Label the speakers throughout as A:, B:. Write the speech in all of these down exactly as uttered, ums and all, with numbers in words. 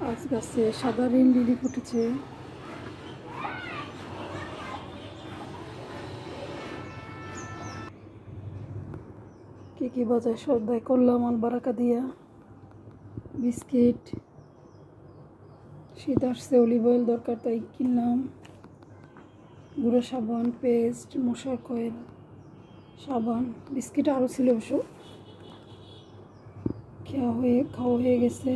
A: আজ গাছে সাদা রিন লিলি ফুটেছে। কি কি বাজার সদাই করলাম আলবারাকা দিয়া। বিস্কিট, শীত আসছে, অলিভ অয়েল দরকার তাই কিনলাম। গুঁড়ো সাবান, পেস্ট, মশার কয়েল, সাবান, বিস্কিট আরও ছিল অবশ্য। খাওয়া হয়ে খাওয়া হয়ে গেছে।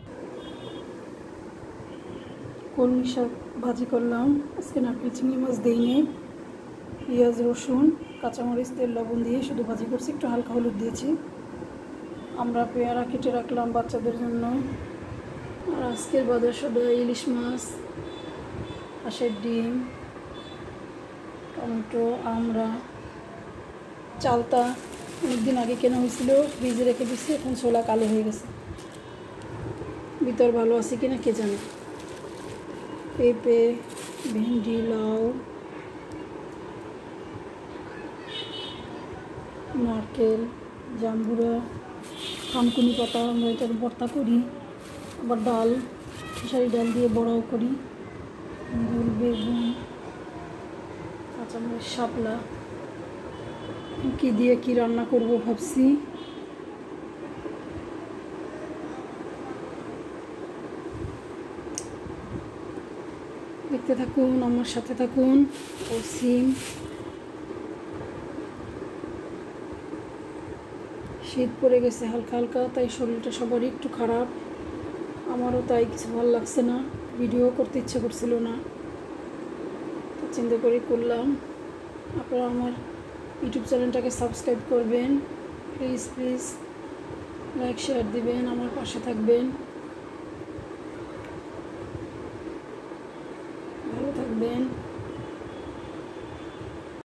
A: কলমি শাক ভাজি করলাম। আজকে নারকেল চিংড়ি মাছ দিইনি। পেঁয়াজ, রসুন, কাঁচামরিচ, তেল, লবণ দিয়ে শুধু ভাজি করছি, একটু হালকা হলুদ দিয়েছি। আমরা পেয়ারা কেটে রাখলাম বাচ্চাদের জন্য। আর আজকের বাজার সদাই ইলিশ মাছ, হাঁসের ডিম, টমেটো, আমরা, চালতা অনেকদিন আগে কেনা হয়েছিল, ফ্রিজে রেখে দিচ্ছি, এখন ছোলা কালো হয়ে গেছে। ভিতর ভালো আছে কিনা কে জানে। পেঁপে, ভেন্ডি, লাউ, নারকেল, জাম্বুরা, থানকুনি পাতা, আমরা এটার ভর্তা করি। আবার ডাল, খেসারি ডাল দিয়ে বড়াও করি। দুল, বেগুন, কাঁচামরিচ, শাপলা, কী দিয়ে কি রান্না করব ভাবছি। দেখতে থাকুন, আমার সাথে থাকুন। ও সিম, শীত পড়ে গেছে হালকা হালকা, তাই শরীরটা সবারই একটু খারাপ। আমারও তাই কিছু ভালো লাগছে না, ভিডিও করতে ইচ্ছা করছিল না, তো চিন্তা করে করলাম। আপনারা আমার ইউটিউব চ্যানেলটাকে সাবস্ক্রাইব করবেন, প্লিজ প্লিজ লাইক শেয়ার দিবেন, আমার পাশে থাকবেন, ভালো থাকবেন।